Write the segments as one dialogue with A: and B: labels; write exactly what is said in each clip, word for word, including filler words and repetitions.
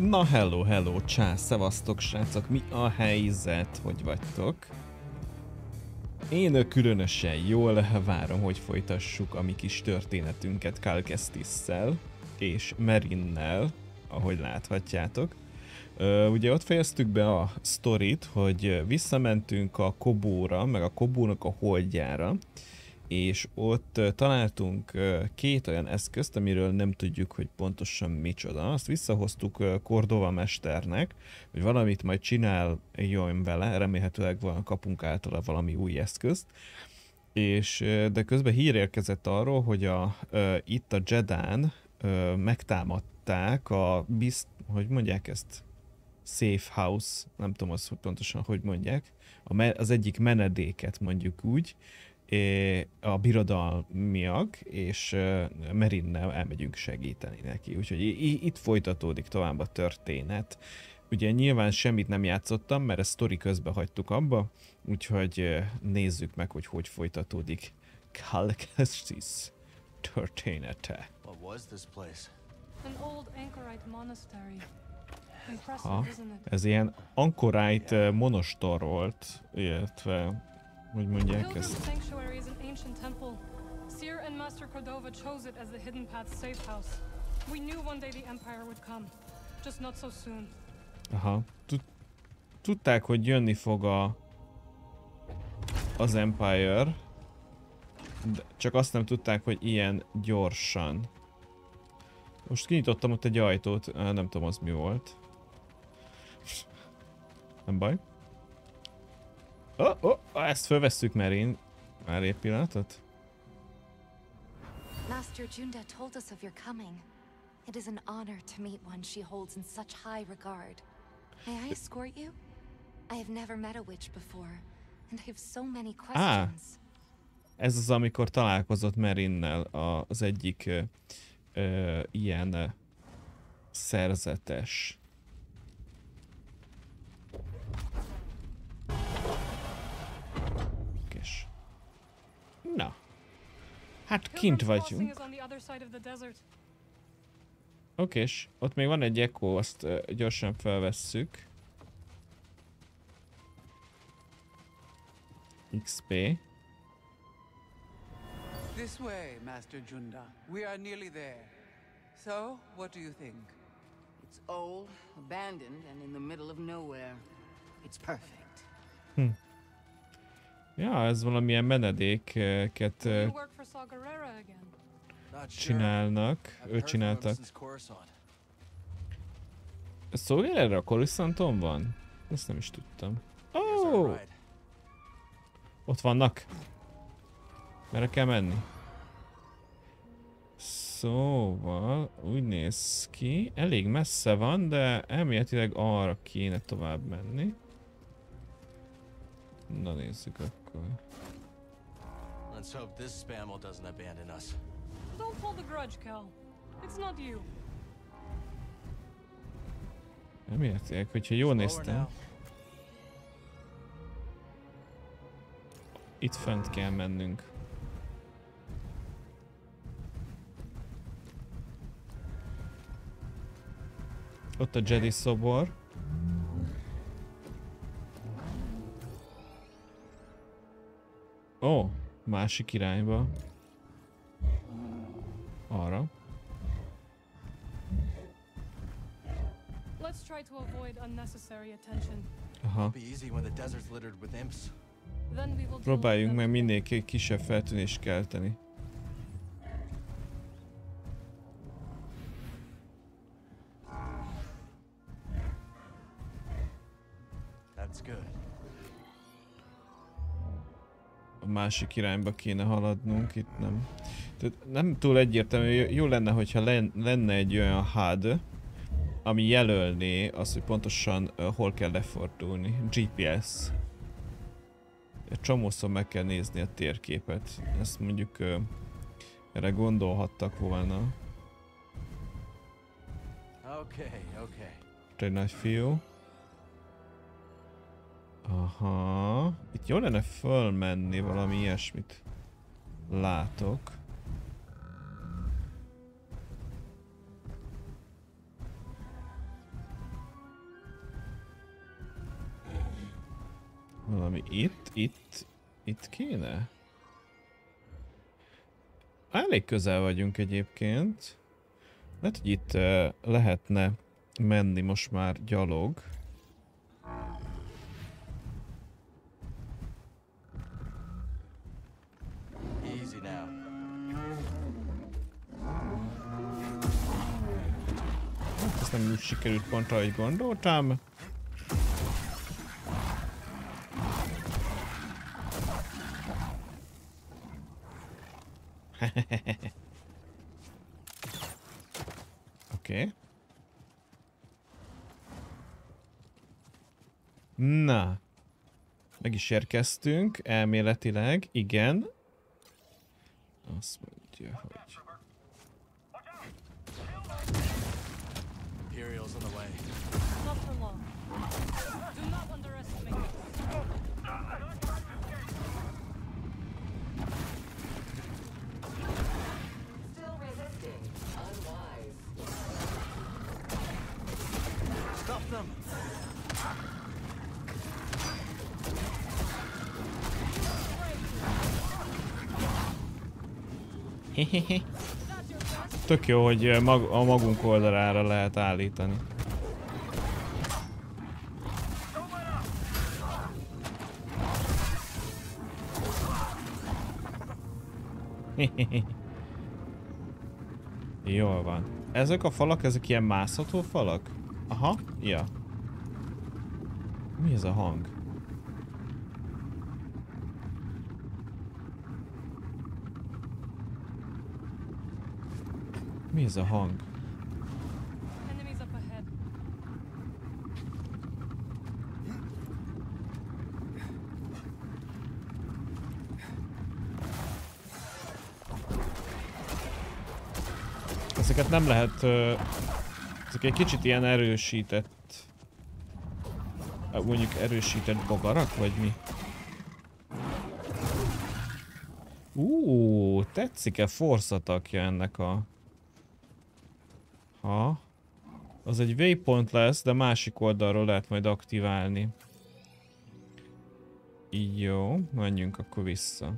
A: Na hello, hello, csá, szevasztok srácok, mi a helyzet, hogy vagytok? Én különösen jól várom, hogy folytassuk a mi kis történetünket Cal Kestisszel és Merinnel, ahogy láthatjátok. Uh, ugye ott fejeztük be a sztorit, hogy visszamentünk a Kobóra, meg a Kobónak a holdjára, és ott uh, találtunk uh, két olyan eszközt, amiről nem tudjuk, hogy pontosan micsoda. Azt visszahoztuk uh, Cordova mesternek, hogy valamit majd csináljon vele, remélhetőleg van, kapunk általa valami új eszközt. És, uh, de közben hír érkezett arról, hogy a, uh, itt a Jedán uh, megtámadták a bizt, hogy mondják ezt? Safe house, nem tudom azt, hogy pontosan hogy mondják, az egyik menedéket mondjuk úgy, a birodalmiak, és Merinnel elmegyünk segíteni neki. Úgyhogy itt folytatódik tovább a történet. Ugye nyilván semmit nem játszottam, mert a sztori közben hagytuk abba, úgyhogy nézzük meg, hogy hogy folytatódik Cal Kestis története.
B: What was this place?
C: An old anchorite monastery.
A: Ha, ez ilyen Anchorite monostor volt, illetve, hogy mondják ezt.
C: Sanctuary is an ancient temple. Seer and Master Cordova chose it as the Hidden Path safe house. We knew one day the Empire would come, just not so soon.
A: Aha. Tudták, hogy jönni fog a az Empire, de csak azt nem tudták, hogy ilyen gyorsan. Most kinyitottam ott egy ajtót, nem tudom, az mi volt. Nem baj. Oh, oh, ezt fölvesszük Merin. Már egy pillanatot.
D: Master Junda told us of your coming. It is an honor to meet one she holds in such high regard. May I escort you? I have never met a witch before, and I have so many questions.
A: Ah, ez az, amikor találkozott Merinnel az egyik ö, ö, ilyen ö, szerzetes. Okés. Na. Hát kint vagyunk. Okés. Ott még van egy echo, azt ö, gyorsan felvesszük. iksz pé.
E: This way, Master Junda. We are nearly there. So, what do you think?
F: It's old, abandoned, and in the middle of nowhere. It's perfect.
A: Hm. Ja, ez valamilyen menedéket uh, csinálnak, ő csináltak. Szóval erre a Coruscanton van? Ezt nem is tudtam. Oh! Ott vannak. Merre kell menni? Szóval úgy néz ki, elég messze van, de elméletileg arra kéne tovább menni. Na nézzük akkor.
B: Let's hope this spamel doesn't abandon us.
C: Don't hold a grudge, Cal. It's not you.
A: Elméletileg, hogyha jól néztem. Itt fent kell mennünk. Ott a Jedi szobor. Ó, másik irányba. Arra.
C: Let's try to avoid unnecessary attention.
A: Aha. Próbáljunk meg minél kisebb feltűnést kelteni. A másik irányba kéne haladnunk, itt nem. Tehát nem túl egyértelmű, jó lenne, hogyha lenne egy olyan há u dé, ami jelölné azt, hogy pontosan uh, hol kell lefordulni. gé pé es. Egy csomószor meg kell nézni a térképet. Ezt mondjuk uh, erre gondolhattak volna.
B: Okay, okay.
A: Egy nagy fiú. Aha. Itt jó lenne fölmenni, valami ilyesmit látok. Valami itt, itt, itt kéne? Elég közel vagyunk egyébként. Lehet, hogy itt uh, lehetne menni most már gyalog.
B: Easy now.
A: Ezt nem úgy sikerült pont, ahogy gondoltam. Oké. Okay. Na. Meg is érkeztünk, elméletileg, igen. Azt mondja, hogy...
B: Imperial's on the way.
C: Not for long. Do not underestimate us.
F: Still resisting. Unwise.
B: Stop them!
A: Tök jó, hogy mag a magunk oldalára lehet állítani. Jól van. Ezek a falak, ezek ilyen mászható falak? Aha, ja. Mi ez a hang? Mi ez a hang?
C: Enemies up ahead.
A: Ezeket nem lehet... Uh, ezek egy kicsit ilyen erősített... Uh, mondjuk erősített bogarak, vagy mi? Úúúú, tetszik-e forszatakja ennek a... Ha. Az egy waypoint lesz, de másik oldalról lehet majd aktiválni. Így jó, menjünk akkor vissza.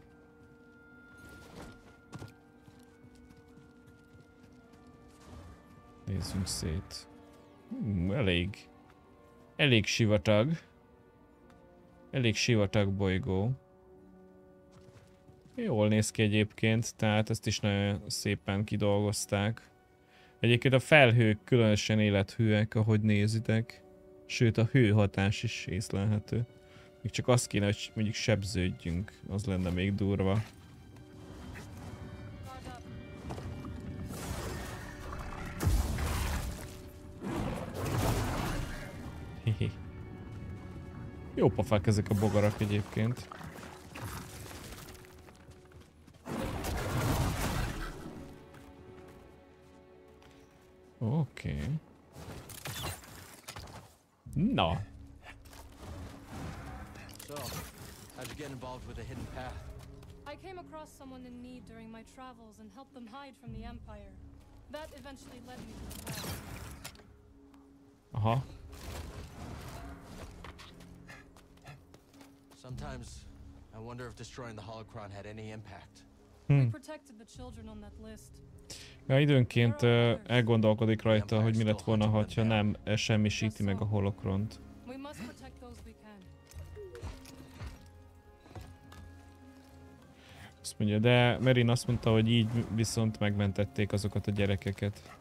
A: Nézzünk szét. Hmm, elég. Elég sivatag. Elég sivatag bolygó. Jól néz ki egyébként, tehát ezt is nagyon szépen kidolgozták. Egyébként a felhők különösen élethűek, ahogy nézitek. Sőt, a hőhatás is észlelhető. Még csak azt kéne, hogy mondjuk sebződjünk. Az lenne még durva. Hihi. Jó pofák ezek a bogarak egyébként. Oké. Okay. Na.
B: So, how'd you get involved with the hidden path?
C: I came across someone in need during my travels and helped them hide from the Empire. That eventually led me to the path.
A: Aha.
B: Sometimes I wonder if destroying the holocron had any impact.
C: We
A: Hmm.
C: protected the children on that list.
A: Ja, időnként uh, elgondolkodik rajta, hogy mi lett volna, ha nem semmisíti meg a holokront.
C: We must protect those we can.
A: Azt mondja, de Merin azt mondta, hogy így viszont megmentették azokat a gyerekeket.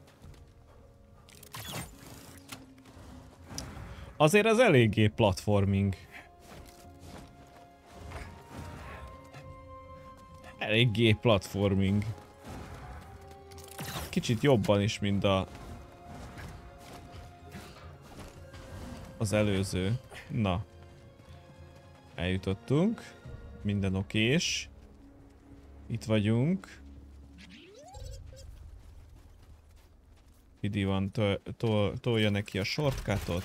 A: Azért ez eléggé platforming. Eléggé platforming. Kicsit jobban is, mint a... az előző. Na. Eljutottunk. Minden okés. Itt vagyunk. Idi van, tol, tol, tolja neki a shortcutot.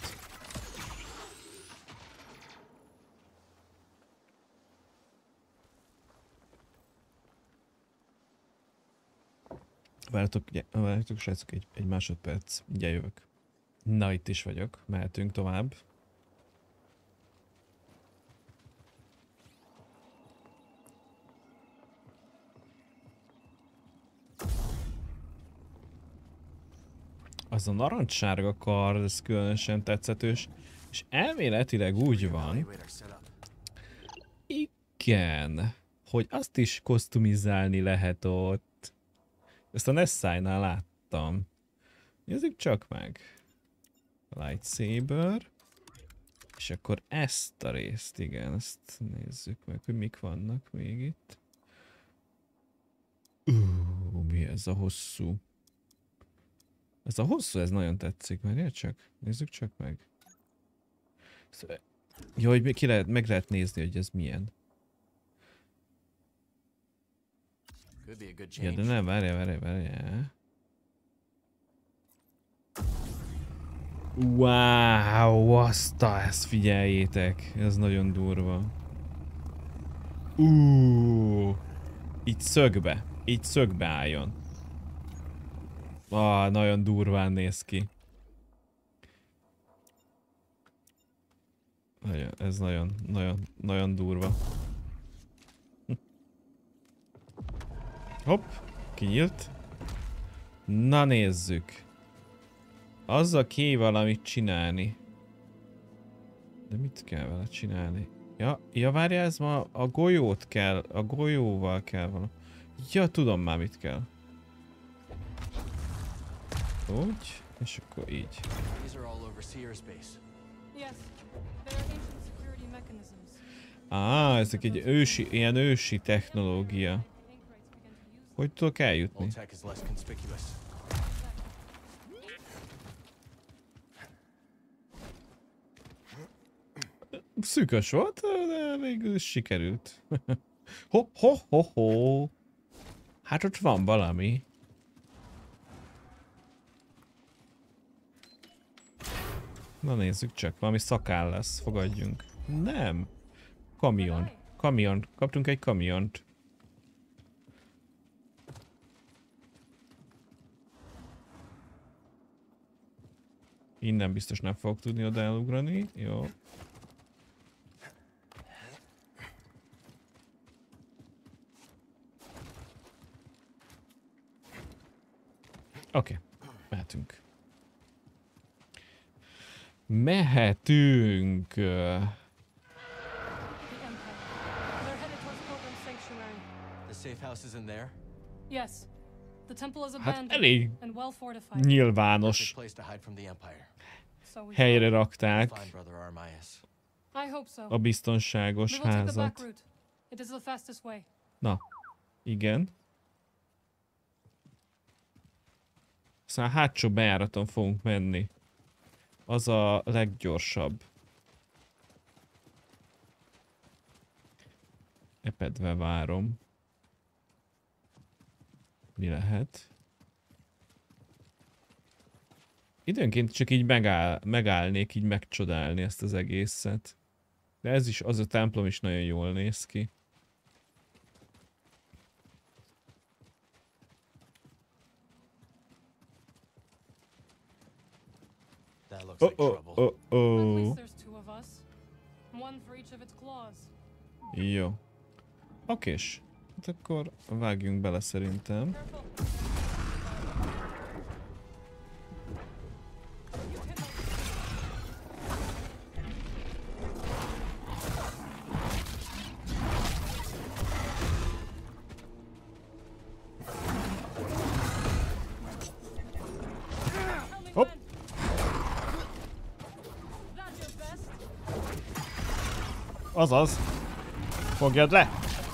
A: Várjatok, várjatok srácok, egy, egy másodperc, ugye jövök. Na, itt is vagyok, mehetünk tovább. Az a narancssárga kard, ez különösen tetszetős. És elméletileg úgy van, igen, hogy azt is kosztumizálni lehet ott. Ezt a Nessai-nál láttam. Nézzük csak meg. Lightsaber. És akkor ezt a részt, igen, ezt nézzük meg, hogy mik vannak még itt. Uh, mi ez a hosszú? Ez a hosszú, ez nagyon tetszik, mert csak? Nézzük csak meg. Jó, hogy ki lehet, meg lehet nézni, hogy ez milyen. Ja, de nem, várjál, várjál, várjál. Wow, azt a, ezt figyeljétek, ez nagyon durva. Uh, így szögbe, így szögbe álljon. Ah, nagyon durván néz ki. Nagyon, ez nagyon, nagyon, nagyon durva. Hopp, kinyílt. Na nézzük. Azzal kell valamit csinálni. De mit kell vele csinálni? Ja, ja várjál, ez ma a golyót kell, a golyóval kell valami. Ja, tudom már mit kell. Úgy, és akkor így. Á, ezek egy ősi, ilyen ősi technológia. Hogy tudok eljutni? Szűkös volt, de végül is sikerült. Ho, ho, ho, ho. Hát ott van valami. Na nézzük csak, valami szakáll lesz, fogadjunk. Nem. Kamion. Kamion. Kaptunk egy kamiont. Innen biztos nem fogok tudni oda elugrani. Jó. Oké, okay. Mehetünk. Mehetünk. Hát elég nyilvános helyre rakták a biztonságos házat. Na, igen. Szóval hátsó bejáraton fogunk menni. Az a leggyorsabb. Epedve várom. Mi lehet? Időnként csak így megáll, megállnék, így megcsodálni ezt az egészet. De ez is, az a templom is nagyon jól néz ki. Oh, oh, oh, oh. Jó. Okés. Hát akkor vágjunk bele szerintem. Hopp. Azaz. Fogjad le!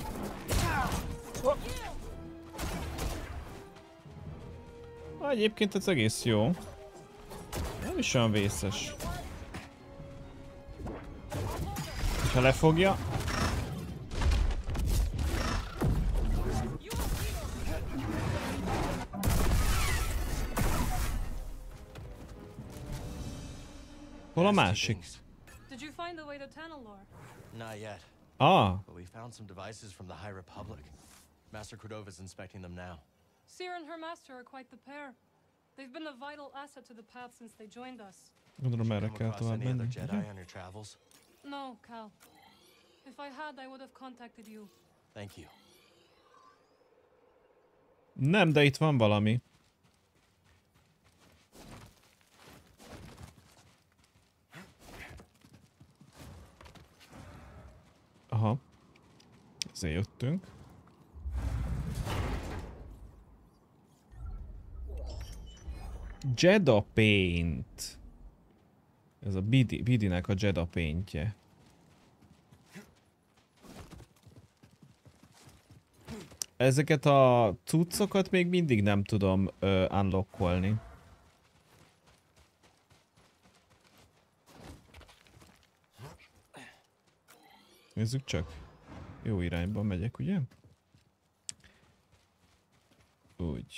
A: Ah, egyébként ez egész jó. Nem is olyan vészes. Ha lefogja. Hol a másik?
B: Not yet.
A: Ah.
B: But we found some devices from the High Republic. Master Cordova is inspecting them now.
C: Seer and her master are quite the pair. They've been a vital asset to the path since they joined us.
A: Gondolom erre kell tovább menni.
B: Jedi on your travels?
C: No, Cal. If I had, I would have contacted you.
B: Thank you.
A: Nem, de itt van valami. Ezért jöttünk. Jedha Paint. Ez a Bidi, Bidinek a Jedha Paintje. Ezeket a cuccokat még mindig nem tudom uh, unlockolni. Nézzük csak. Jó irányban megyek, ugye? Úgy.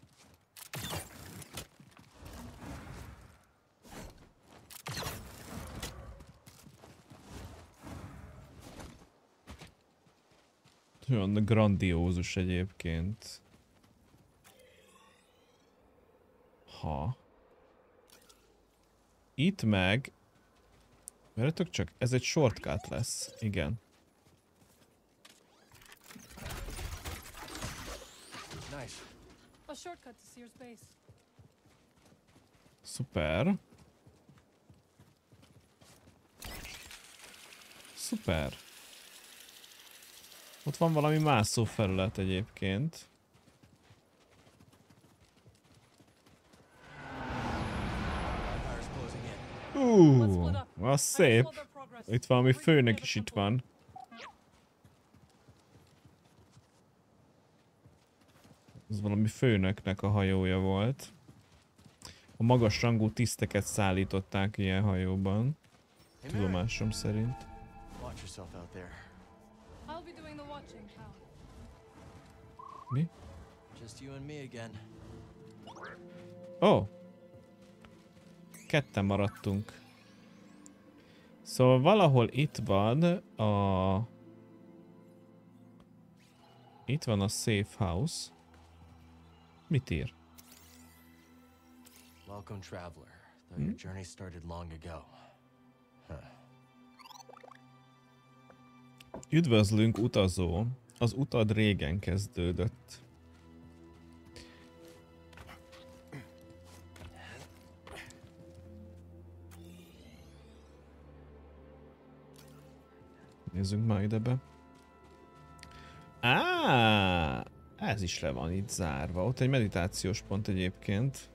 A: Olyan grandiózus egyébként. Ha. Itt meg... Várjatok csak, ez egy shortcut lesz. Igen.
B: Nice.
C: A shortcut to Seer's base.
A: Szuper. Szuper. Ott van valami mászó felület egyébként. Ú, az szép. Itt valami főnök is itt van. Ez valami főnöknek a hajója volt. A magas rangú tiszteket szállították ilyen hajóban. Tudomásom szerint.
B: Watch yourself out there.
C: I'll be doing the watching, pal.
A: Mi?
B: Just you and me again.
A: Ó! Oh. Ketten maradtunk. Szóval valahol itt van a... Itt van a safe house. Mit ír?
B: Welcome, traveler. Though your journey started long ago. Huh.
A: Üdvözlünk, utazó! Az utad régen kezdődött. Nézzünk már ide be. Á, ez is le van itt zárva. Ott egy meditációs pont egyébként.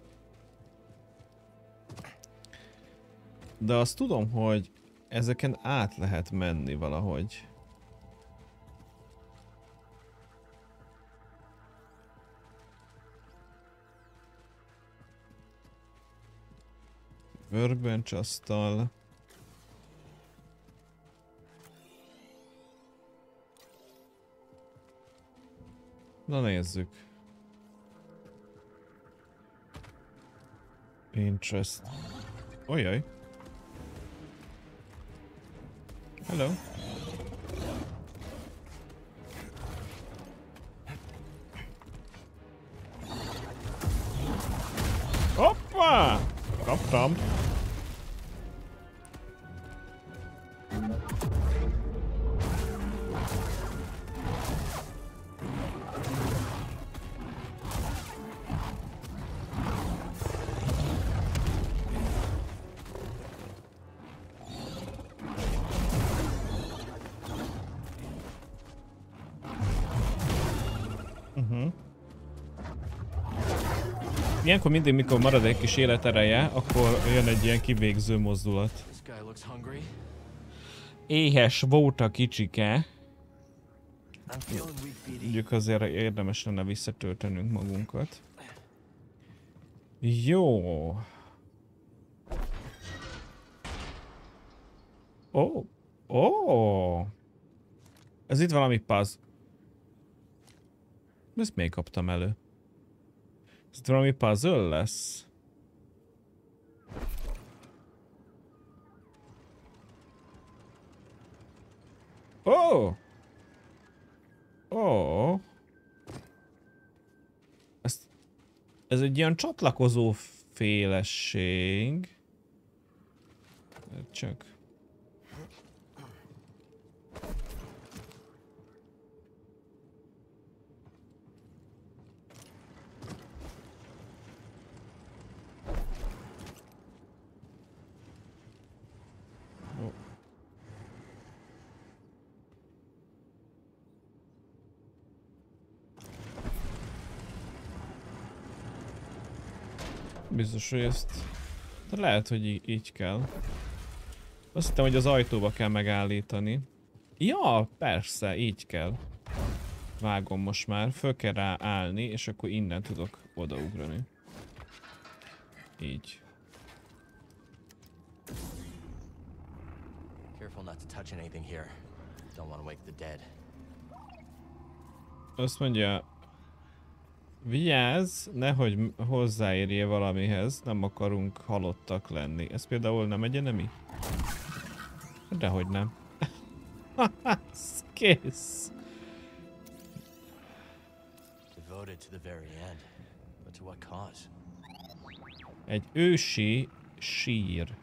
A: De azt tudom, hogy ezeken át lehet menni valahogy. Workbench asztal. Na nézzük. Interest. Ojjaj. Hello. Hoppá! Kaptam. Ilyenkor mindig, mikor marad egy kis életereje, akkor jön egy ilyen kivégző mozdulat. Éhes volt a kicsike. Mondjuk azért érdemes lenne visszatöltenünk magunkat. Jó. Ó. Oh. Ó. Oh. Ez itt valami puzzle. Ezt még kaptam elő. Ez valami puzzle lesz. Ó! Oh! Ó! Oh! Ez, ez egy ilyen csatlakozó félesség. Csak. Biztos, hogy ezt... De lehet, hogy í így kell. Azt hittem, hogy az ajtóba kell megállítani. Ja, persze, így kell. Vágom most már. Föl kell rá állni, és akkor innen tudok odaugrani. Így.
B: Careful not to touch anything here. Don't want to wake the dead.
A: Azt mondja... Vigyázz, nehogy hozzáérjél valamihez, nem akarunk halottak lenni. Ez például nem egy enemi? Dehogy nem. Kész.
B: Devoted to the very end. But to what cause?
A: Egy ősi sír.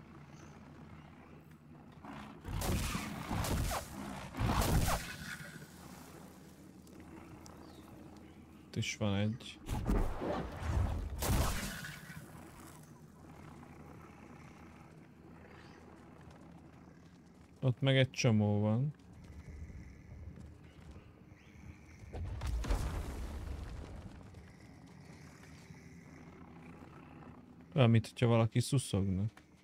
A: Itt is van egy. Ott meg egy csomó van. Olyan, mint hogyha valaki szuszogna.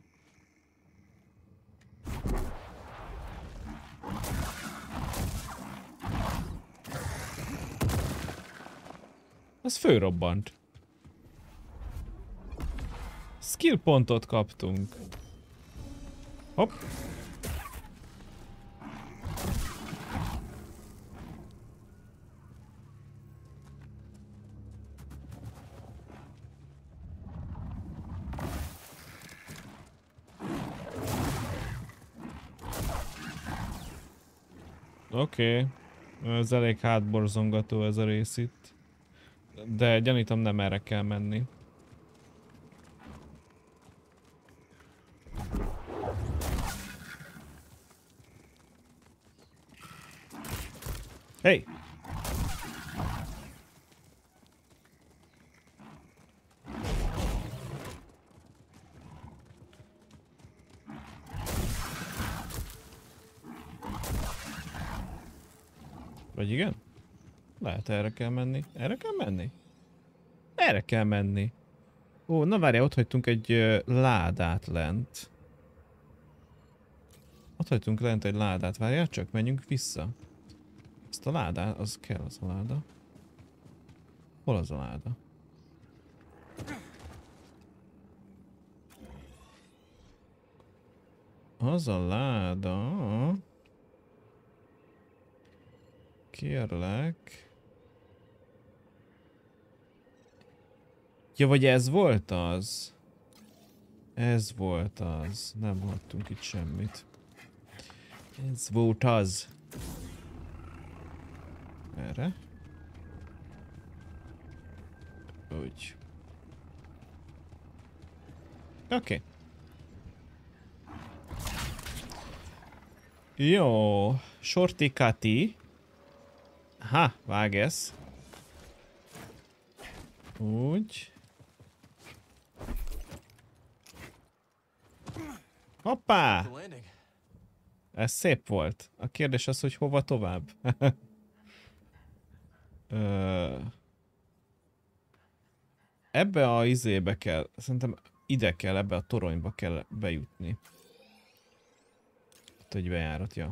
A: Az fölrobbant. Skill pontot kaptunk. Hopp. Oké. Okay. Ez elég hátborzongató ez a rész itt. De gyanítom nem erre kell menni. Hey! Vagy igen? Lehet erre kell menni. Erre kell menni? Erre kell menni. Ó, na várjál, ott hagytunk egy uh, ládát lent. Ott hagytunk lent egy ládát. Várjál csak, menjünk vissza. Ezt a ládát, az kell az a láda. Hol az a láda? Az a láda... Kérlek... Ja, vagy ez volt az? Ez volt az. Nem hattunk itt semmit. Ez volt az. Erre. Úgy. Oké. Okay. Jó. Shorty Kati. Ha, vágesz. Úgy. Hoppá! Ez szép volt. A kérdés az, hogy hova tovább. Ö... Ebbe a izébe kell, szerintem ide kell, ebbe a toronyba kell bejutni. Ott egy bejárat, ja.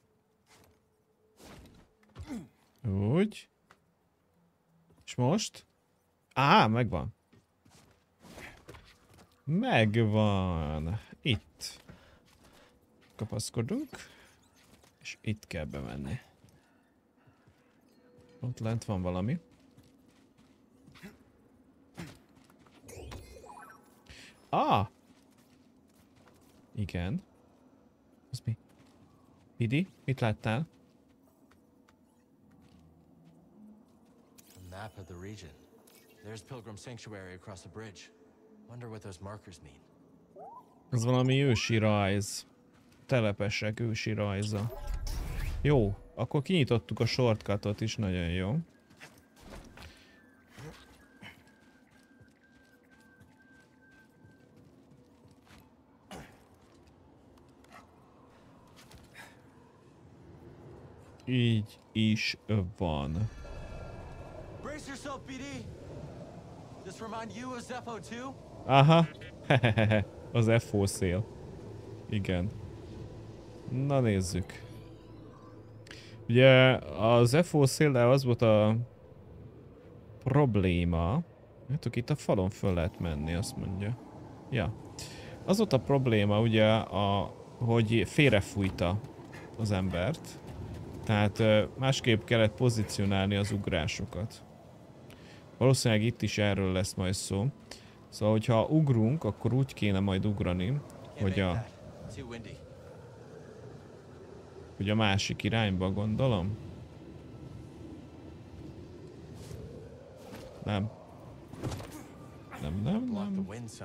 A: Úgy. És most? Á, megvan. Megvan. Itt. Kapaszkodunk. És itt kell bemenni. Ott lent van valami. Ah! Igen. Az mi? Pidi, mit láttál?
B: A map of the region. There's Pilgrim Sanctuary across the bridge. Wonder what those markers mean.
A: Ez valami ősi rajz. Telepesek ősi rajza. Jó, akkor kinyitottuk a shortcutot is, nagyon jó. Így is van.
B: Brace yourself, B D. This remind you of Zepho too?
A: Aha. Az ef o szél. Igen. Na nézzük. Ugye az ef o széllel az volt a probléma. Hát itt a falon föl lehet menni, azt mondja. Ja. Az volt a probléma, ugye, a, hogy félrefújta az embert. Tehát másképp kellett pozícionálni az ugrásokat. Valószínűleg itt is erről lesz majd szó. Szóval, hogyha ugrunk, akkor úgy kéne majd ugrani, hogy a, hogy a másik irányba, gondolom. Nem. Nem, nem, nem.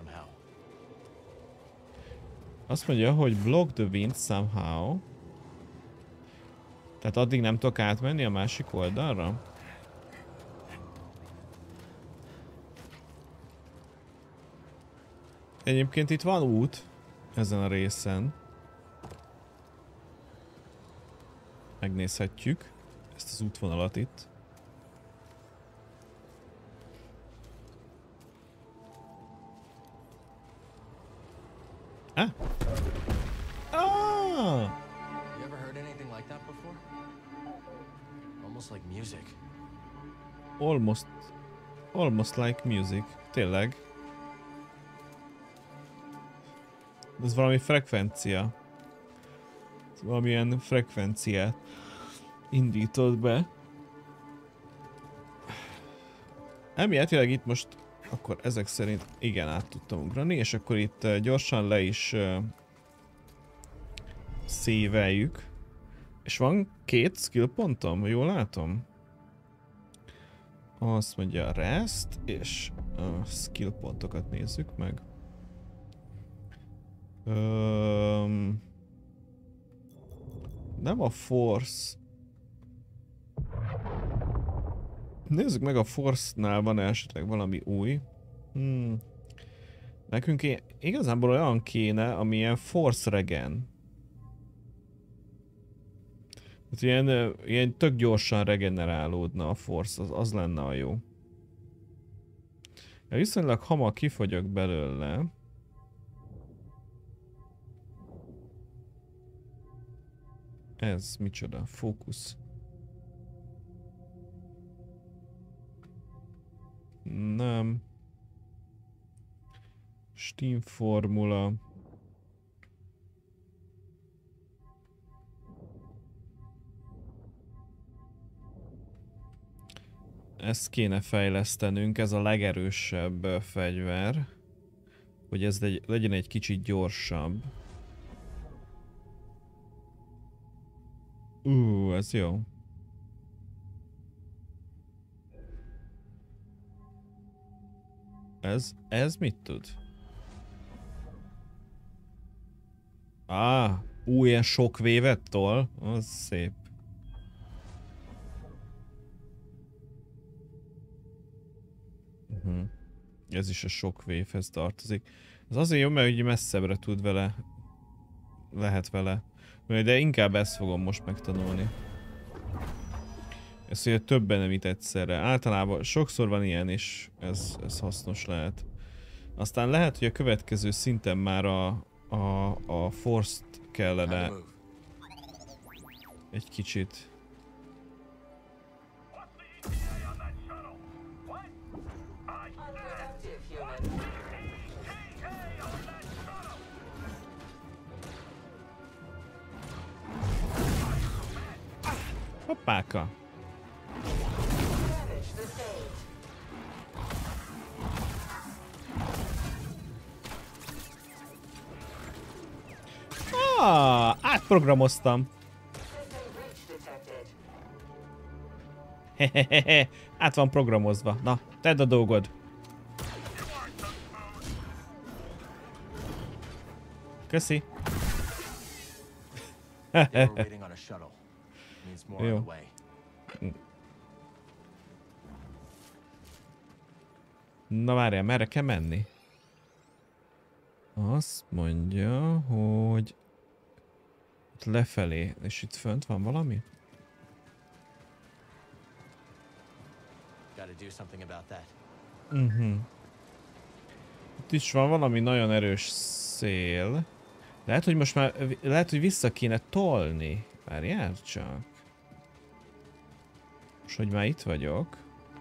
A: Azt mondja, hogy block the wind somehow. Tehát addig nem tudok átmenni a másik oldalra? Egyébként itt van út ezen a részen. Megnézhetjük ezt az útvonalat itt. Ah! Ah!
B: You ever heard anything like that before? Almost like music.
A: Almost, almost like music. Tényleg. Ez valami frekvencia. Ez valamilyen frekvenciát indított be. Elméletileg itt most akkor ezek szerint igen át tudtam ugrani, és akkor itt gyorsan le is uh, széveljük. És van két skill pontom, jól látom? Azt mondja a rest, és a skill pontokat nézzük meg. Um, nem a force. Nézzük meg, a force-nál van esetleg valami új. Hmm. Nekünk igazából olyan kéne, ami ilyen force regen. Hát ilyen, ilyen tök gyorsan regenerálódna a force, az, az lenne a jó. Ja, viszonylag hamar kifogyok belőle. Ez micsoda? Fókusz. Nem. Steam formula. Ezt kéne fejlesztenünk, ez a legerősebb fegyver. Hogy ez legy legyen egy kicsit gyorsabb. Ú, uh, ez jó. Ez, ez mit tud? Á, új, ilyen sok vévet tol? Az szép. Uh-huh. Ez is a sok vévhez tartozik. Ez azért jó, mert ugye messzebbre tud vele, lehet vele. De inkább ezt fogom most megtanulni. Ez ugye többen nem itt egyszerre. Általában sokszor van ilyen, és ez, ez hasznos lehet. Aztán lehet, hogy a következő szinten már a, a, a force-t kellene egy kicsit. Hoppáka! Ah, átprogramoztam. Hehehehe, át van programozva. Na, tedd a dolgod. Köszi. Jó. Na várjál, merre kell menni? Azt mondja, hogy itt lefelé, és itt fönt van valami? Uh-huh. Itt is van valami nagyon erős szél. Lehet, hogy most már... Lehet, hogy vissza kéne tolni. Várjál csak. Most, hogy már itt vagyok.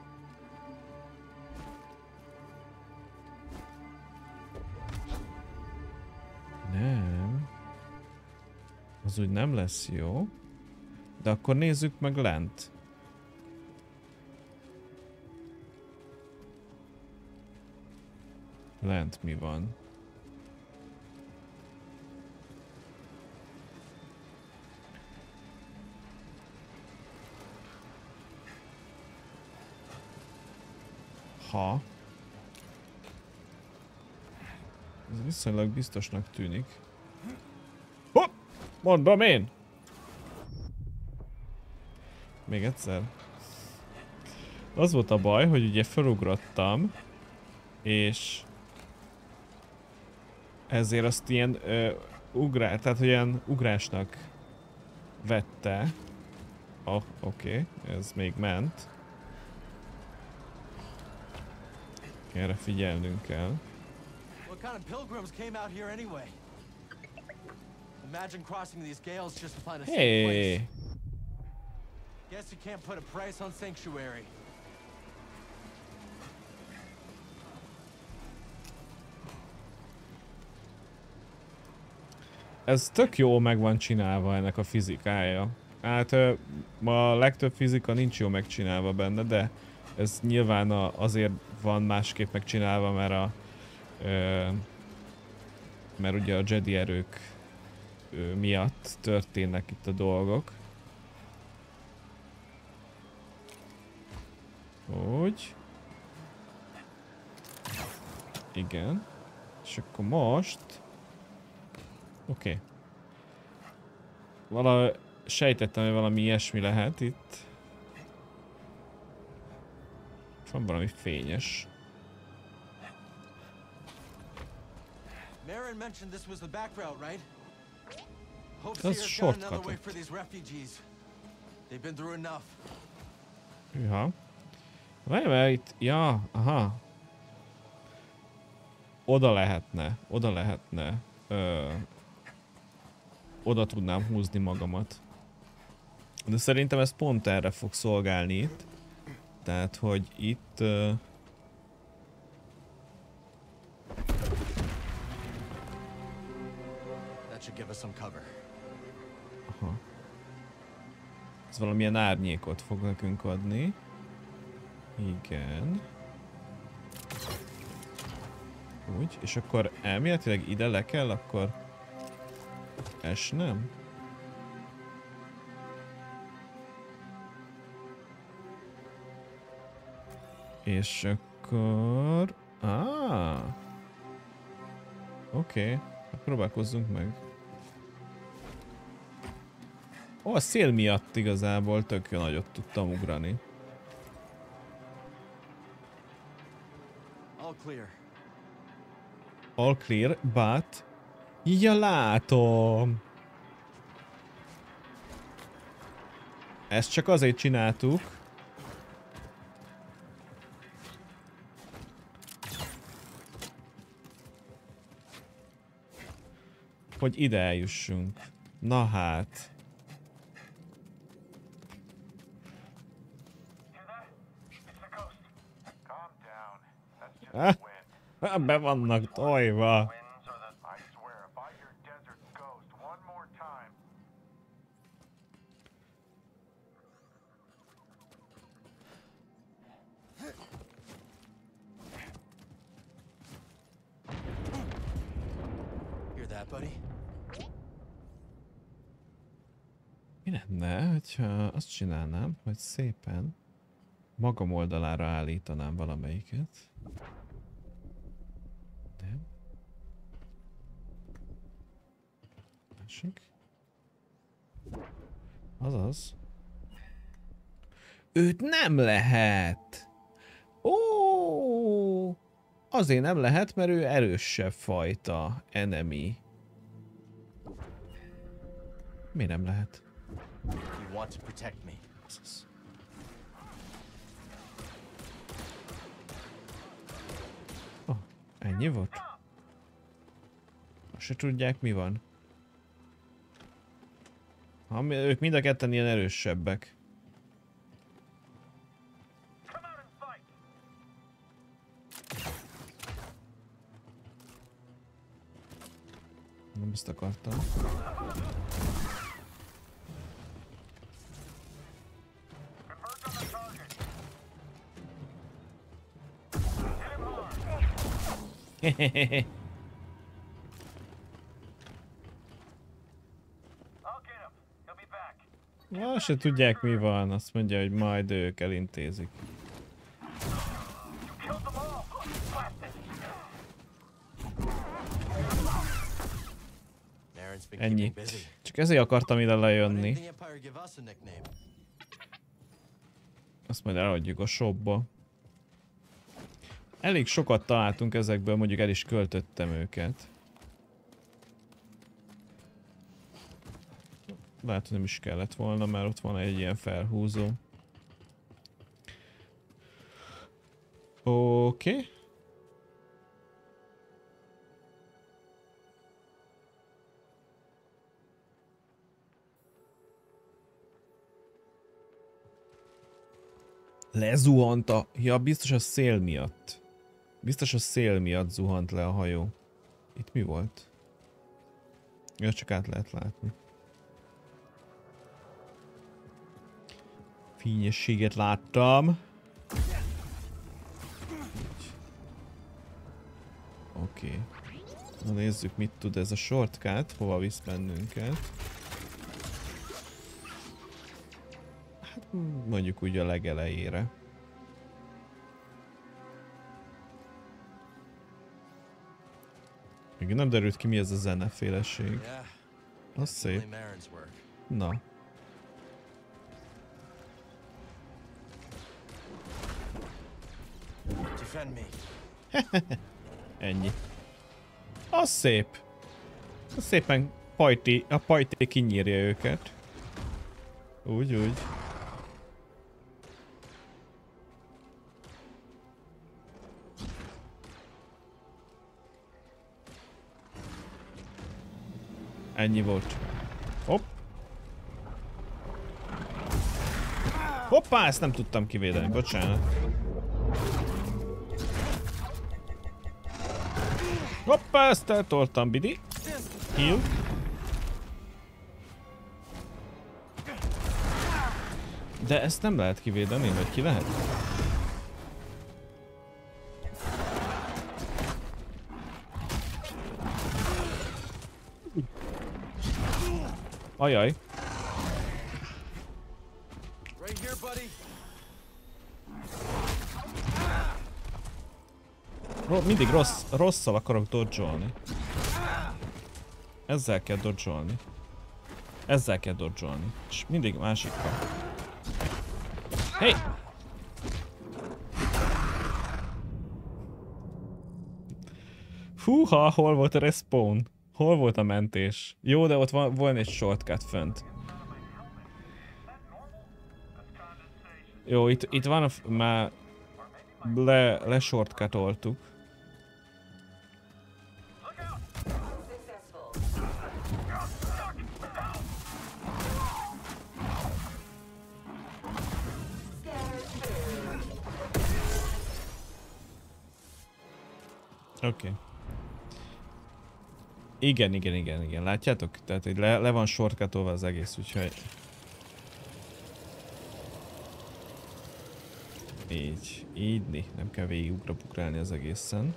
A: Nem. Az úgy nem lesz jó. De akkor nézzük meg lent. Lent mi van? Ha. Ez viszonylag biztosnak tűnik. Hopp! Mondom én! Még egyszer. Az volt a baj, hogy ugye felugrottam, és ezért azt ilyen ö, ugrá, tehát olyan ugrásnak vette. Oh, oké, okay. Ez még ment. Erre figyelnünk kell.
B: What kind of pilgrims came out here anyway? Imagine crossing these gales just to find a safe
A: Hey.
B: place. Guess you can't put a price on Sanctuary.
A: Ez tök jó meg van csinálva ennek a fizikája. Hát ma a legtöbb fizika nincs jó megcsinálva benne, de ez nyilván a, azért van másképp megcsinálva, mert a ö, mert ugye a Jedi erők ö, miatt történnek itt a dolgok. Úgy. Igen. És akkor most... Oké. Okay. Valahogy sejtettem, hogy valami ilyesmi lehet itt. Van valami fényes.
B: Marin mentioned this was the back route, right? Hope
A: That's
B: Seer's got another
A: shortcut.
B: way for these refugees. They've been through enough.
A: Ja. Várj, mert itt... Ja, aha. Oda lehetne. Oda lehetne. Ö, oda tudnám húzni magamat. De szerintem ez pont erre fog szolgálni itt. Tehát, hogy itt... Ö,
B: That should give us some cover.
A: aha. Ez valamilyen árnyékot fog nekünk adni. Igen. Úgy, és akkor elméletileg ide le kell, akkor esnem? És akkor... Ah! Oké, okay. Próbálkozzunk meg. Ó, a szél miatt igazából tök jó nagyot tudtam ugrani.
B: All clear.
A: All clear, but... Ja, látom! Ezt csak azért csináltuk. Hogy ide eljussunk. Na hát. Ah, be vannak tojva.
B: Hear that, buddy?
A: Mi lenne, hogyha azt csinálnám, hogy szépen magam oldalára állítanám valamelyiket. Nem. Másik. Azaz. Őt nem lehet! Ó! Azért nem lehet, mert ő erősebb fajta enemy. Mi nem lehet?
B: You want to protect me.
A: Oh, Ennyi volt? Azt se tudják, mi van. Ha, ők mind a ketten ilyen erősebbek. Nem ezt akartam. Hehehehe. Azt se tudják, mi van. Azt mondja, hogy majd ők elintézik. Ennyi. Csak ezért akartam ide lejönni. Azt majd eladjuk a shopba. Elég sokat találtunk ezekből, mondjuk el is költöttem őket. Lehet, hogy nem is kellett volna, mert ott van egy ilyen felhúzó. Oké. Okay. Lezuhant a... Ja, biztos a szél miatt. Biztos a szél miatt zuhant le a hajó. Itt mi volt? Ja, csak át lehet látni. Fényességet láttam. Oké. Okay. Na nézzük, mit tud ez a shortcut, hova visz bennünket. Hát mondjuk úgy a legelejére. Még nem derült ki, mi ez a zeneféleség. Az szép. Na. Ennyi. Az szép. Az szépen pajti, a pajti kinyírja őket. Úgy, úgy. Ennyi volt. Hopp. Hoppá, ezt nem tudtam kivédeni, bocsánat. Hoppá, ezt eltoltam, Bidi. Heal. De ezt nem lehet kivédeni, vagy ki lehet? Ajaj. Mindig rossz, rosszal akarok dodge-olni. Ezzel kell dodge-olni. Ezzel kell dodge-olni. És mindig másikkal. Hey! Húha, hol volt a respawn? Hol volt a mentés? Jó, de ott van, van egy shortcut fönt. Jó, itt, itt van a... már... le, le shortcutoltuk. Oké. Okay. Igen, igen, igen, igen. Látjátok? Tehát le, le van shortcutolva az egész, úgyhogy... Így, így, nem kell végig ugrapukrálni az egészen.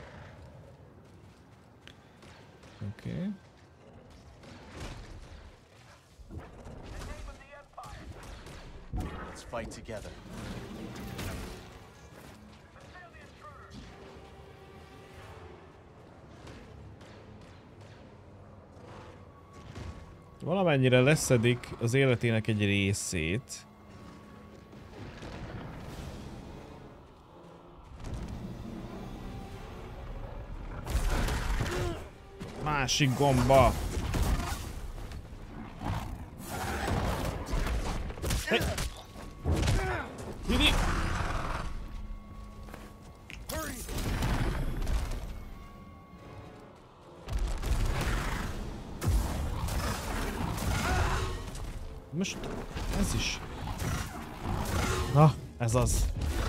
A: Oké. Okay.
B: Let's fight together.
A: Valamennyire leszedik az életének egy részét. Másik gomba. Hey. Didi. Most ez is. Na, ez az.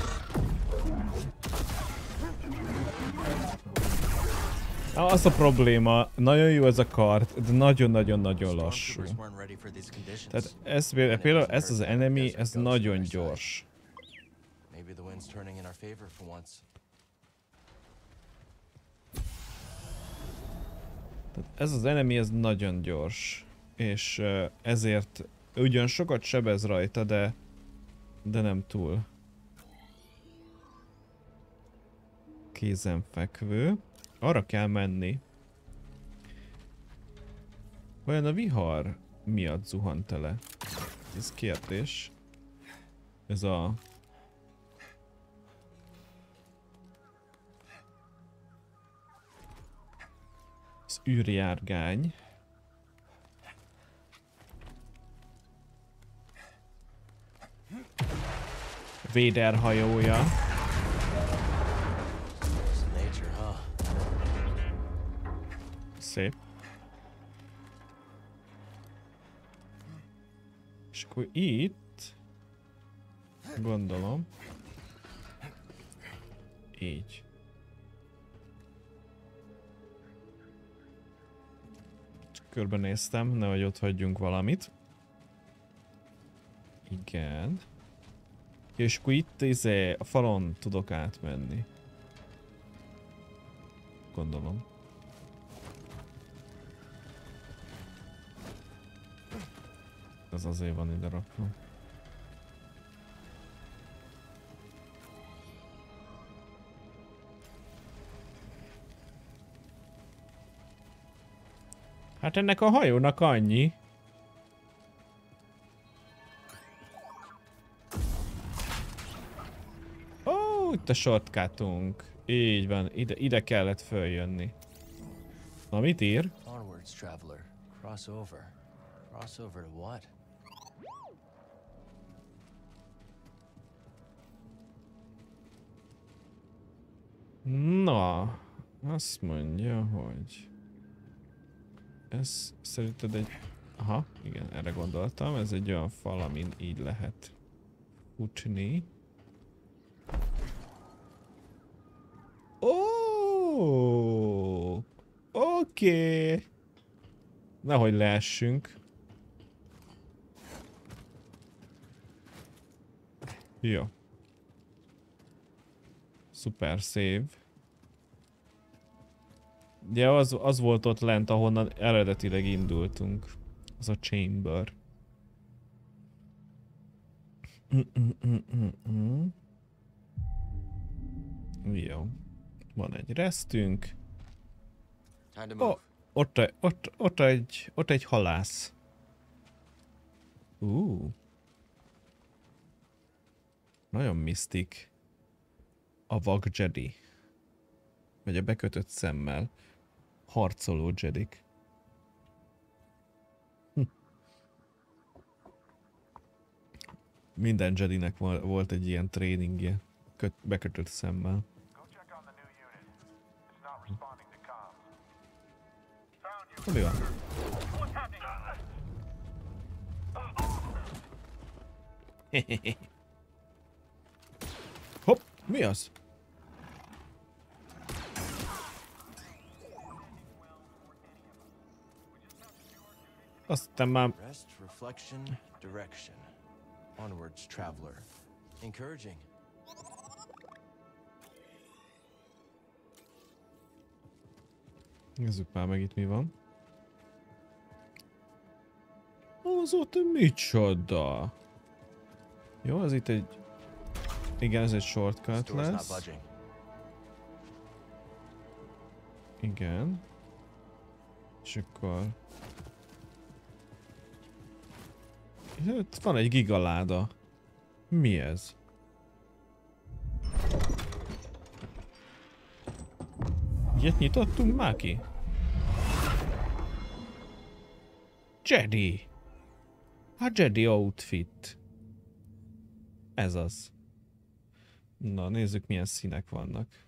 A: Na, az a probléma, nagyon jó ez a kart, de nagyon-nagyon-nagyon lassú. Tehát ez, például ez az enemy, ez nagyon gyors. Tehát ez az enemy, ez nagyon gyors. És uh, ezért ugyan sokat sebez rajta, de, de nem túl. Kézenfekvő. Arra kell menni. Vajon a vihar miatt zuhant le? Ez kérdés. Ez a... az űrjárgány. Vader hajója. Szép. És akkor itt... gondolom... így. Csak körbenéztem, nehogy ott hagyjunk valamit. Igen. És akkor itt izé, a falon tudok átmenni. Gondolom. Ez azért van ide rakva. Hát ennek a hajónak annyi. Ó, itt a shortcutunk. Így van, ide, ide kellett följönni. Na, mit ír?
B: Onwards, traveler. Crossover. Crossover to what?
A: Na, azt mondja, hogy... ez szerinted egy... aha, igen, erre gondoltam. Ez egy olyan fal, amin így lehet futni. Ó, oké. Nehogy leessünk. Jó. Szuper save. Ugye az, az volt ott lent, ahonnan eredetileg indultunk. Az a chamber. Mm -mm -mm -mm -mm. Jó. Van egy resztünk. Oh, ott, ott, ott, egy, ott egy halász. Uh. Nagyon misztik. A vak Jedi. Vagy a bekötött szemmel. Harcoló Jedik. Hm. Minden Jedinek volt egy ilyen tréningje. Köt, bekötött szemmel. Mi van? Hopp, mi az? Aztán már...
B: Rest, reflection, direction. Onwards, traveler. Encouraging.
A: Nézzük már meg itt mi van. Az ott micsoda? Jó, az itt egy... igen, ez egy shortcut lesz. Igen. És akkor... itt van egy gigaláda. Mi ez? Ilyet nyitottunk már ki? Jedi! A Jedi outfit. Ez az. Na, nézzük milyen színek vannak.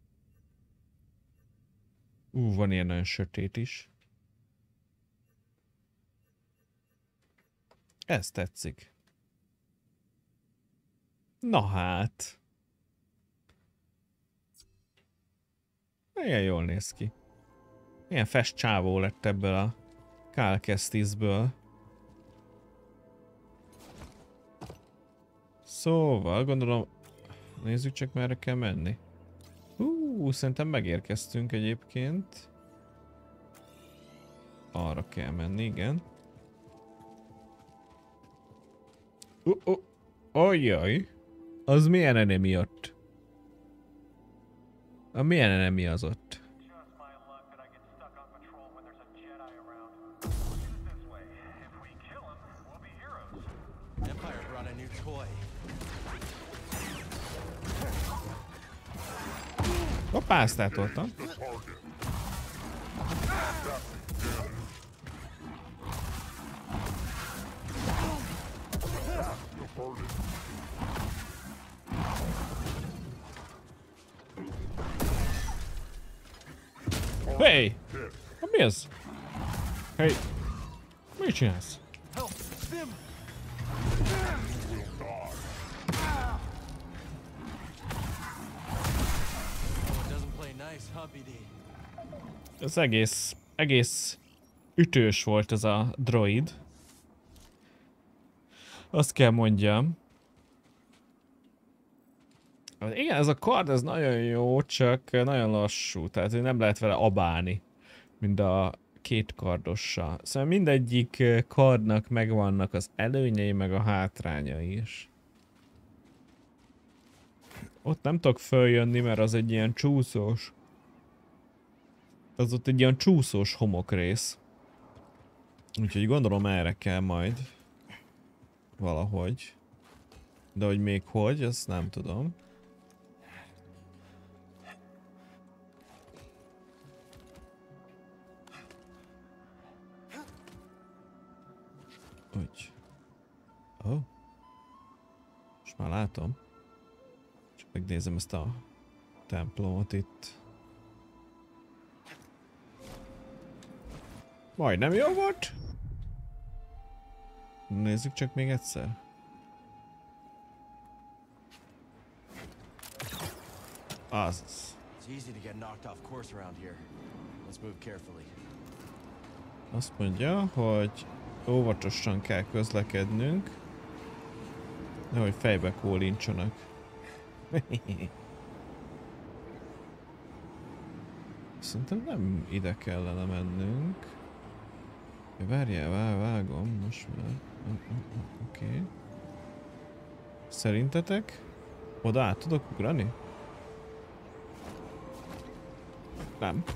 A: Ú, van ilyen nagyon sötét is. Ez tetszik. Na hát. Igen, jól néz ki. Milyen fest csávó lett ebből a Cal Kestisből. Szóval, gondolom... Nézzük csak, merre kell menni. Hú, szerintem megérkeztünk egyébként. Arra kell menni, igen. Uh, uh, ajjaj! Az milyen enemy ott? A milyen enemy az ott?
B: Empire brought a new toy.
A: Hoppá, ezt eltoltam. Hey! Mi az? Hey! Mit csinálsz? Ez egész, egész ütős volt ez a droid. Azt kell mondjam. Igen, ez a kard, ez nagyon jó, csak nagyon lassú, tehát nem lehet vele abálni, mint a két kardossal. Szóval mindegyik kardnak megvannak az előnyei, meg a hátrányai is. Ott nem tudok följönni, mert az egy ilyen csúszós. Az ott egy ilyen csúszós homokrész. Úgyhogy gondolom erre kell majd. Valahogy. De hogy még hogy, azt nem tudom. Úgy. Ó. Oh. Most már látom. Csak megnézem ezt a templomot itt. Majdnem jó volt. Nézzük csak még egyszer. Azaz. Azt mondja, hogy óvatosan kell közlekednünk. Nehogy fejbe kólincsanak. Szerintem nem ide kellene mennünk. Várjál, vár, vágom, most már. Oké. Okay. Szerintetek? Oda át tudok ugrani? Nem.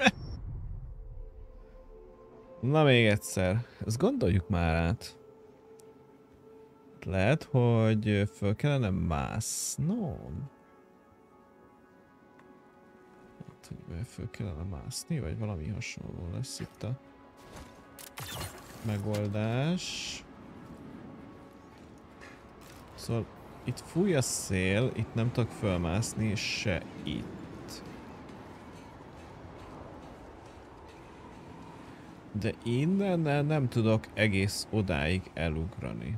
A: Na még egyszer. Ezt gondoljuk már át. Lehet, hogy föl kellene másznom. Hát, hogy föl kellene mászni, vagy valami hasonló lesz itt a megoldás. Szóval itt fúj a szél, itt nem tudok fölmászni, se itt. De innen nem tudok egész odáig elugrani.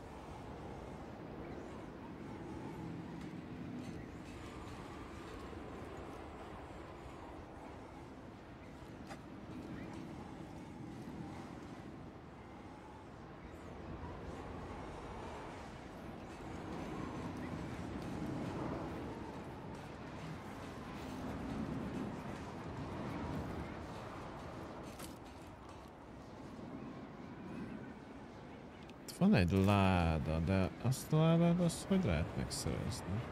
A: Van egy láda, de azt a ládát azt hogy lehet megszerezni?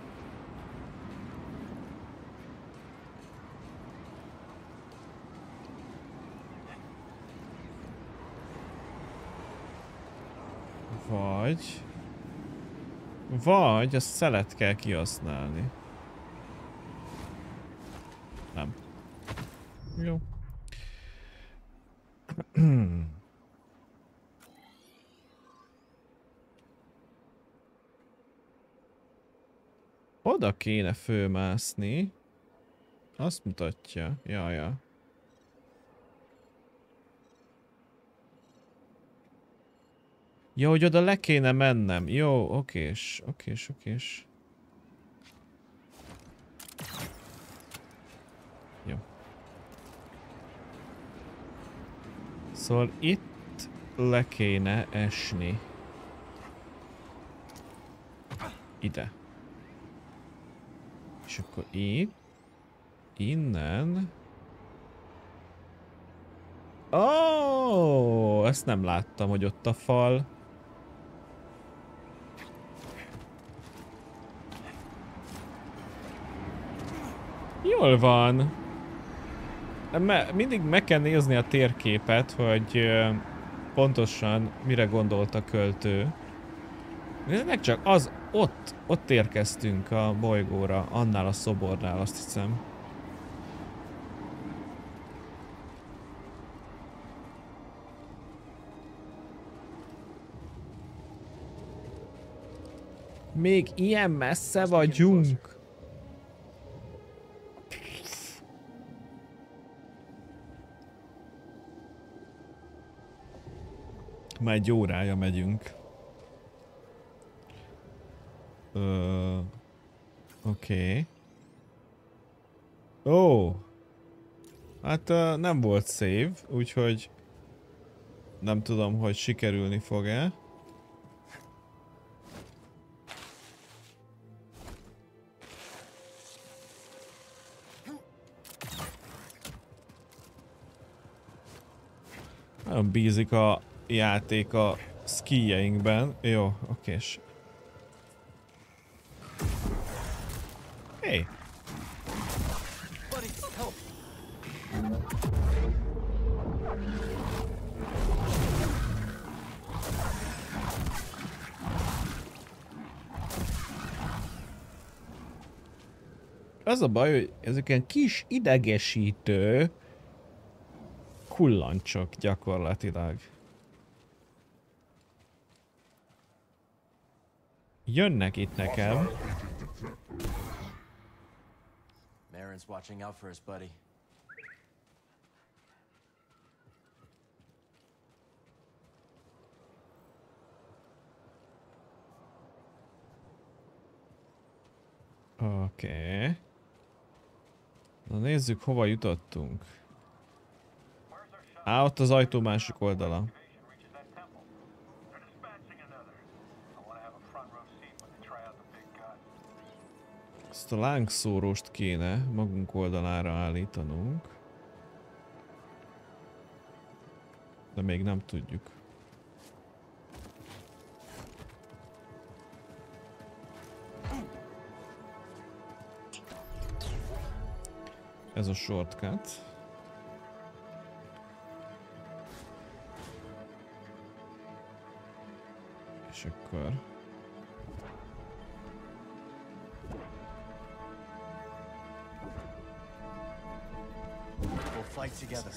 A: Vagy... Vagy a szelet kell kihasználni. Nem. Jó. Oda kéne fölmászni. Azt mutatja. Jaja. Ja, hogy oda le kéne mennem. Jó, okés, okés, okés. Jó. Szóval itt le kéne esni. Ide. És akkor itt. Innen. Ó, oh, ezt nem láttam, hogy ott a fal. Jól van. Me mindig meg kell nézni a térképet, hogy uh, pontosan mire gondolt a költő. Nézd csak, az ott, ott érkeztünk a bolygóra, annál a szobornál, azt hiszem. Még ilyen messze vagyunk. Már egy órája megyünk. Ö... Oké. Okay. Ó! Hát uh, nem volt save, úgyhogy nem tudom, hogy sikerülni fog-e. Nagyon bízik a játék a skijeinkben. Jó, okés. Hey! Az a baj, hogy ezek ilyen kis idegesítő kullancsok gyakorlatilag. Jönnek itt nekem.
B: Marin's watching out for us, buddy.
A: Oké. Okay. Na nézzük, hova jutottunk. Á, ott az ajtó másik oldala. Ezt a lángszóróst kéne magunk oldalára állítanunk. De még nem tudjuk. Ez a shortcut. És akkor...
B: We'll fight together.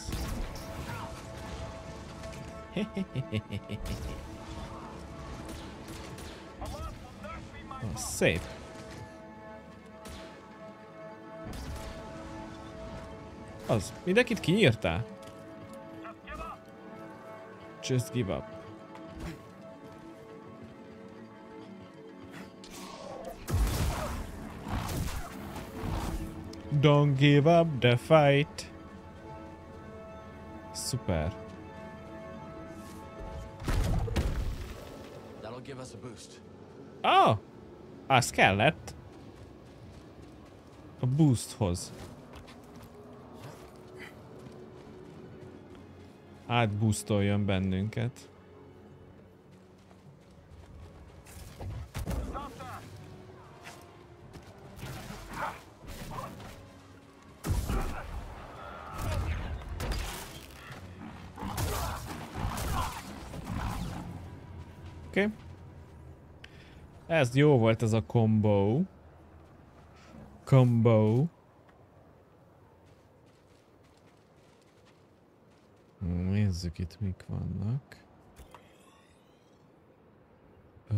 A: Oh, szép. Az, mindenkit kinyírtál? Just give up. Don't give up the fight. Szuper.
B: That'll give us a boost.
A: Ah! Az kellett. A boosthoz. Átboostoljon bennünket. Oké. Okay. Ez jó volt, ez a combo. Combo. Nézzük itt, mik vannak. Oh.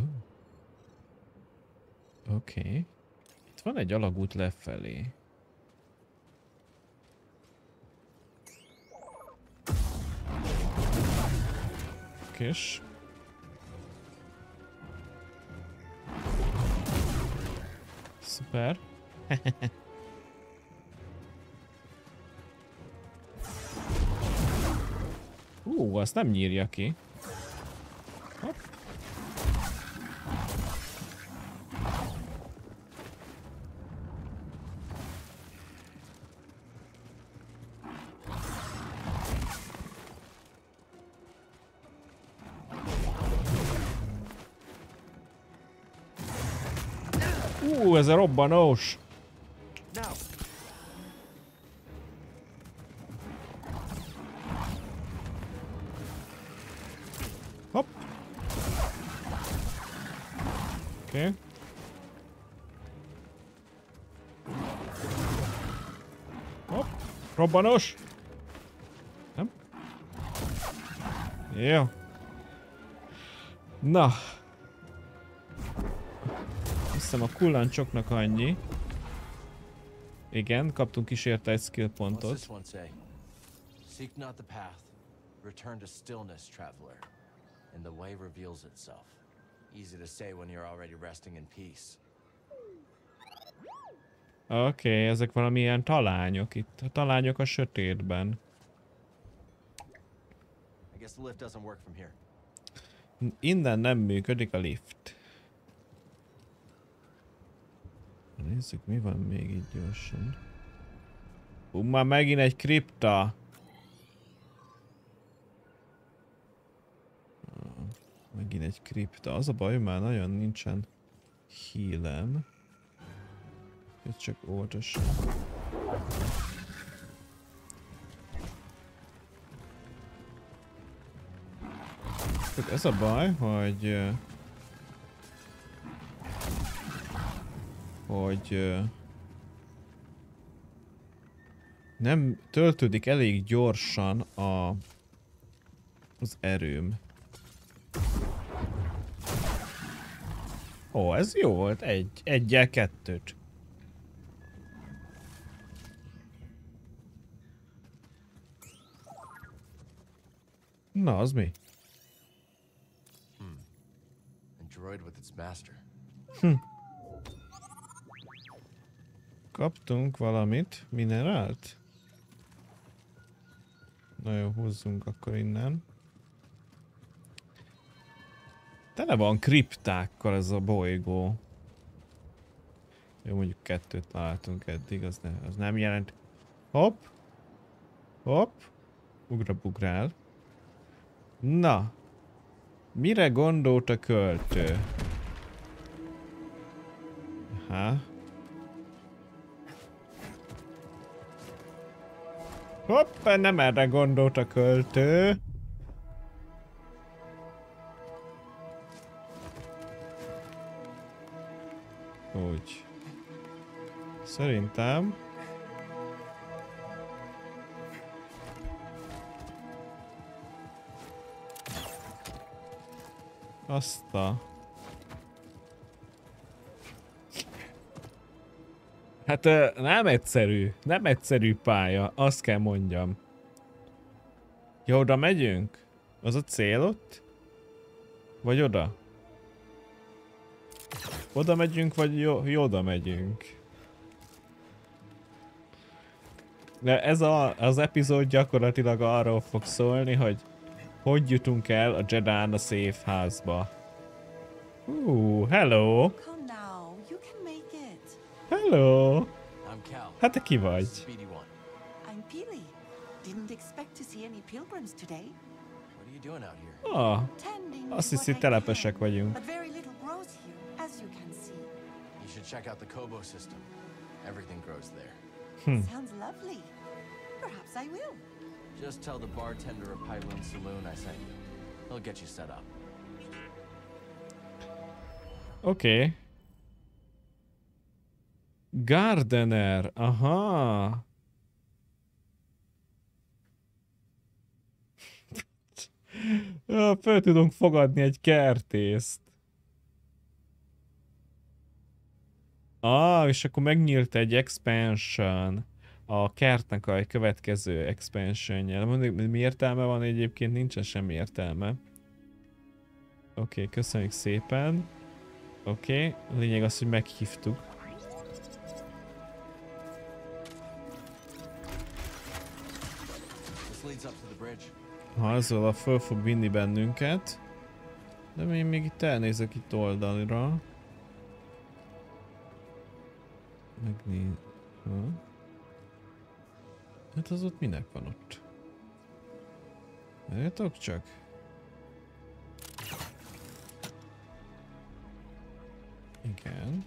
A: Oké. Okay. Itt van egy alagút lefelé. Kis. Szuper. Ú, azt nem nyírja ki. Hopp. Ú, ez a robbanós. Hopp. Oké. Okay. Hopp. Robbanós. Nem? Jó. Na. Hiszem a kullancsoknak annyi. Igen, kaptunk is érte egy skill pontot.
B: Seek not the path. Return to stillness, traveler. And the way reveals itself. Easy to say when you're already resting in peace.
A: Oké, okay, ezek valamilyen talányok itt. A talányok a sötétben.
B: I guess the lift doesn't work from here.
A: Innen nem működik a lift. Nézzük, mi van még itt gyorsan. Hú, már megint egy kripta. Megint egy kripta. Az a baj, már nagyon nincsen healem. Ez csak óvatosan. Ez a baj, hogy... hogy nem töltődik elég gyorsan a, az erőm. Ó, ez jó volt. Egy, egyel kettőt. Na, az mi?
B: Hmm. A droid with its master.
A: Hm. Kaptunk valamit, minerált? Na jó, húzzunk akkor innen. Tele van kriptákkal ez a bolygó. Jó, mondjuk kettőt találtunk eddig, az, ne, az nem jelent. Hopp! Hopp! Ugra-bugrál. Na! Mire gondolt a költő? Aha. Hoppá, nem erre gondolt a költő. Úgy. Szerintem... Azt a... Hát nem egyszerű, nem egyszerű pálya, azt kell mondjam. Jó, oda megyünk? Az a cél ott? Vagy oda? Oda megyünk, vagy jó, jó oda megyünk? De ez a, az epizód gyakorlatilag arról fog szólni, hogy hogy jutunk el a Jedán a safe házba. Uh, hello! Hello!
B: I'm Cal.
A: Hát te ki vagy?
B: Speedy one.
G: I'm Peely. Didn't expect to see any pilgrims today.
B: What are you doing out here?
A: Ah,
G: Tending
A: azt
G: to
A: hiszi
G: what I
A: telepesek
G: can,
A: vagyunk.
G: But very little grows here, as you can see.
B: You should check out the Kobo system. Everything grows there.
A: Hmm.
G: Sounds lovely. Perhaps I will.
B: Just tell the bartender of Pyloon Saloon I sent you. He'll get you set up.
A: Oké. Okay. Gardener, aha. Föl tudunk fogadni egy kertészt. Ah, és akkor megnyílt egy expansion. A kertnek a következő expansionje. Mondjuk, mi értelme van egyébként? Nincsen semmi értelme. Oké, okay, köszönjük szépen. Oké, okay. A lényeg az, hogy meghívtuk. Ha ezzel a föl fog vinni bennünket. De én még itt elnézek itt oldalra. Megnéz... Hát az ott minek van ott? Várjatok csak. Igen.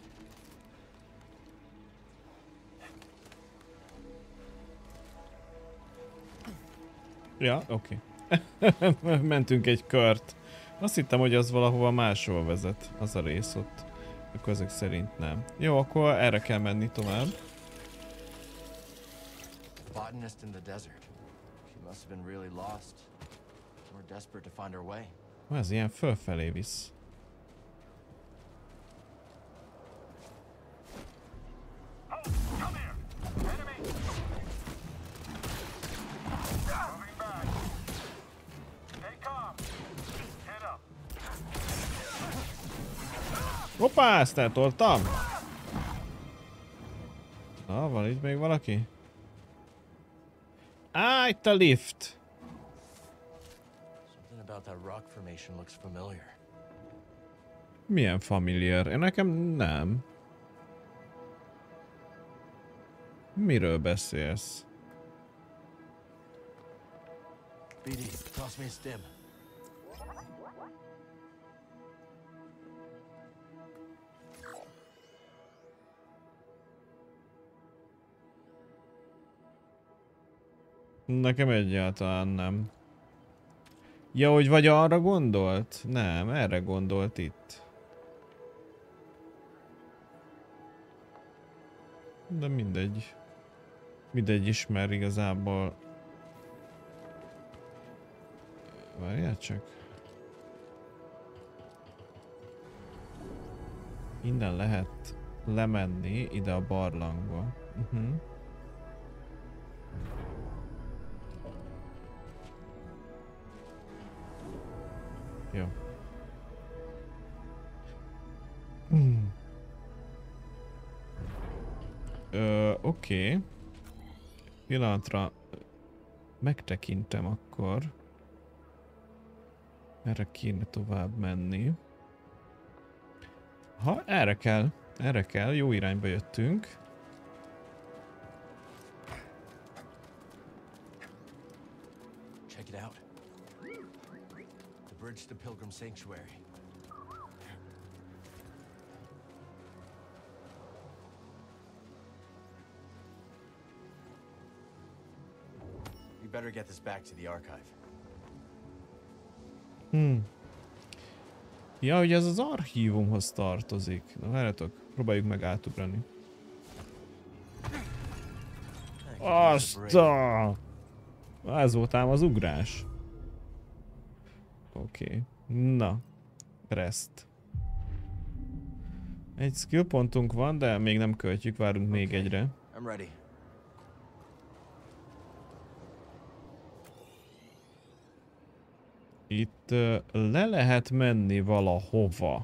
A: Ja, oké. Okay. Mentünk egy kört. Azt hittem, hogy az valahova máshol vezet, az a rész ott. Akkor ezek szerint nem. Jó, akkor erre kell menni tovább.
B: Botanist in the desert. She must have been really lost. We're desperate to find our way.
A: Ez ilyen fölfelé visz. Hoppá, ezt eltoltam! Na, van itt még valaki? Á, itt a lift!
B: Something about that rock formation looks familiar.
A: Milyen familiar? Én nekem nem. Miről beszélsz?
B: B D, toss me a stim.
A: Nekem egyáltalán nem. Ja, hogy vagy arra gondolt? Nem, erre gondolt itt. De mindegy. Mindegy ismer igazából. Várjál csak. Innen lehet lemenni ide a barlangba. Uh-huh. Jó. Hmm. Ö, oké. Okay. Pillanatra megtekintem akkor. Erre kéne tovább menni. Ha, erre kell. Erre kell. Jó irányba jöttünk.
B: Check it out. The bridge to Pilgrim Sanctuary. We better get this back to the archive.
A: Hmm. Ja, hogy ez az archívumhoz tartozik. Na várjatok, próbáljuk meg átugrani. Azt a... Ez volt ám az ugrás. Oké. Okay. Na. Rest. Egy skill pontunk van, de még nem költjük, várunk okay. még egyre.
B: I'm ready.
A: Itt uh, le lehet menni valahova.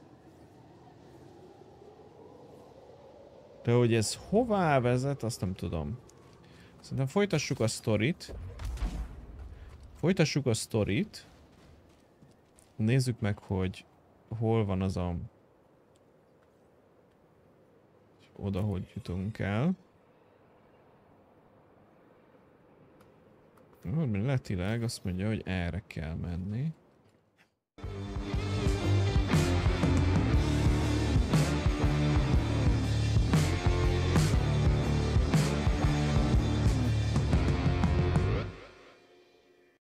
A: De hogy ez hová vezet, azt nem tudom. Szerintem folytassuk a sztorit. Folytassuk a sztorit. Nézzük meg, hogy hol van az a... Oda, hogy jutunk el. Letileg azt mondja, hogy erre kell menni.